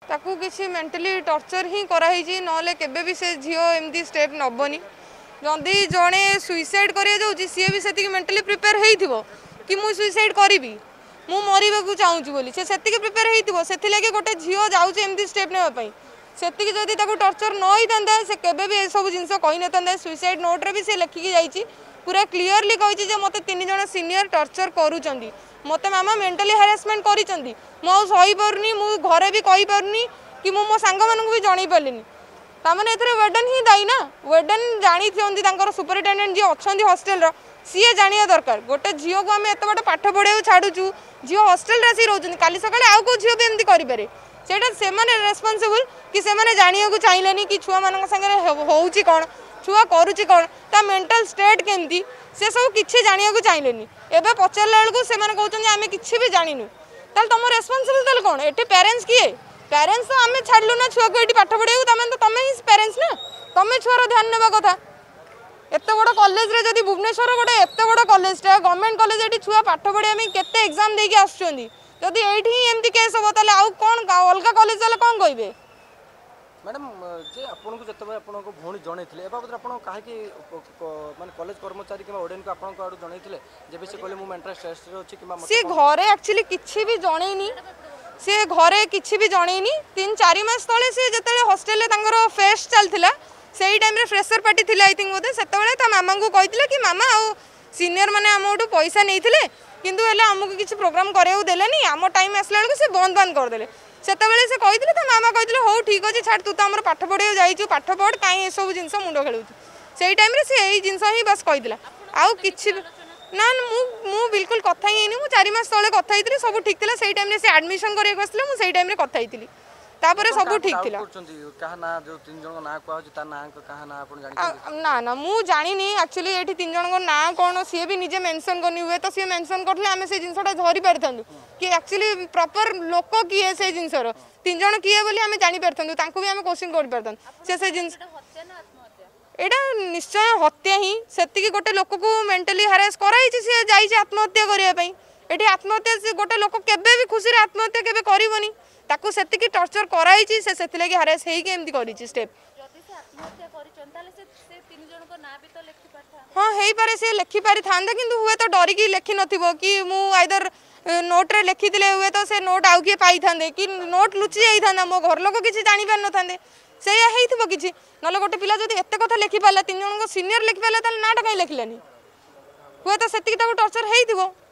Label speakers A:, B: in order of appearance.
A: ताकू किसी mentally torture ही कराई ना केबे भी से झील एमती स्टेप नबनी जदि जड़े सुइसाइड कर सी भी से मेंटली प्रिपेयर हो कि मुझे सुइसाइड करी मु मरवा चाहूँ बोली से प्रिपेयर हो गोटे झील जाऊँगी स्टेप नापी से जदि टर्चर न होता से केबे भी सब जिन कही न सुइसाइड नोट्रे भी से लिखिकी जाइए पूरा क्लीयरली कही मत 3 जन सीनियर टर्चर करुँच मत मामा मेंटली हारासमेंट करी सही पार्नी मु घरे भी कही पार्नी कि मो सांग मानू भी जन पारे ताने वेडन ही दायी ना वेडन जानी सुपरिटेडेंट जी अच्छा हस्टेल सी जाना दरकार गोटे झील को आम एत बाट पाठ पढ़ाई छाड़ू झील हस्टेल आसी रोच काली सका आउ कौ झील भी एमती करें से रेस्पॉन्सिबल कि से जाना चाहिए कि छुआ मान सागर होची कौन छुआ करुच्ची कौन ता मेंटल स्टेट केमती से सब किसी जाना चाहिए एवं पचारा बेलू से कहते आम कि भी जानू ताल तुम रेस्पॉन्सिबल कौन ये पेरेंट्स किए पेरेंट्स तो आम छाड़ू ना छुआ को ये पाठ पढ़ाई तुम ही पेरेंट्स ना तुम छुआर ध्यान नेबा कथा एत बड़ कॉलेज रे जदि भुवनेश्वर गोटे एत बड़ कॉलेज गवर्नमेंट कॉलेज ये छुआ पाठ पढ़ाई केते एग्जाम देके आसुचंदी जदि एठी एमती केस हो ताले आउ कोन अलगा कॉलेज वाले कोन कहबे
B: मैडम जे आपन को जतबे आपन को भौणी जणैथिले एबा पत्र आपन काहे कि माने कॉलेज कर्मचारी किबा ओडेन को आपन को आडू जणैथिले जेबे से कहले मु मेंटल स्ट्रेस रे अछि किबा
A: से घरे एक्चुअली किछि भी जणैनी से घरे किछि भी जणैनी 3-4 मास तळे से जतले हॉस्टल ले तांगर फेस्ट चलथिला सेही टाइम रे फ्रेशर पार्टी थिला आई थिंक बोते सेतबेले ता मामा को कहिथिले कि मामा आ सीनियर माने हमटू पैसा नैथिले किंतु हेले हमको किसी प्रोग्राम करेउ देलेनी आम टाइम आसला बेलू से बंद बंद करदेले सेतबेले से कहिथिले ता मामा कहिथिले हो ठीक अछि छाड़ तू तो हमर पाठ पढ़ियो जाइछु पाठ पढ़ काई ए सब जिंस मुंडो खेलुछु सेही टाइम रे से एही जिंस ही बस कहिथिला आउ किछि ना मु बिल्कुल कथा ही नहीं मु 4 मास तळे कथा हितले सब ठीक थिला सेही टाइम रे से एडमिशन करे बसले मु सेही टाइम रे कथा हितली तापरे सब ठीक थिला
B: कहा ना जो 3 जन ना को ता ना कहा ना आपण जानि
A: ना ना मु जानि नी एक्चुअली एठी 3 जन को ना कोन सी भी निजे मेंशन करनी हुए तो सी मेंशन करले हमें से जिंसटा धरि परथंदु कि एक्चुअली प्रॉपर लोक की है से जिंसर 3 जन की है बोली हमें जानि परथंदु तांको भी हमें क्वेश्चन कर परथन से जिंस एटा निश्चय हत्या ही सेति गोटे लोक को मेंटली हरास कराई छि से जाई छि आत्महत्या करिया पई एठी आत्महत्या से गोटे लोक केबे भी खुशी रे आत्महत्या केबे करिवनी ताकू सेति टर्चर कराई छि से सेति हरास हेई के एमती करी छि स्टेप
C: जति से आत्महत्या करि चंताले से 3 जन को ना भी तो लिखि पारथा
A: हाँ हेई पारे से लिखि पारि थांदा किंतु हुए तो डरी की लिखि नथिबो कि मु आइदर नोट रे लिखि दिले हुए तो से नोट आउ के पाई थांदे कि नोट लुचि जाई थांदा मो घर लोक किछि जानि पार न थांदे से या हेइथिबो किछि नले गोटे पिला जदि एते कथा लिखि पाला 3 जन को सीनियर लिखि पाला त नाटा काई लिखिलानी हुए तो सेति ताको टर्चर हेइथिबो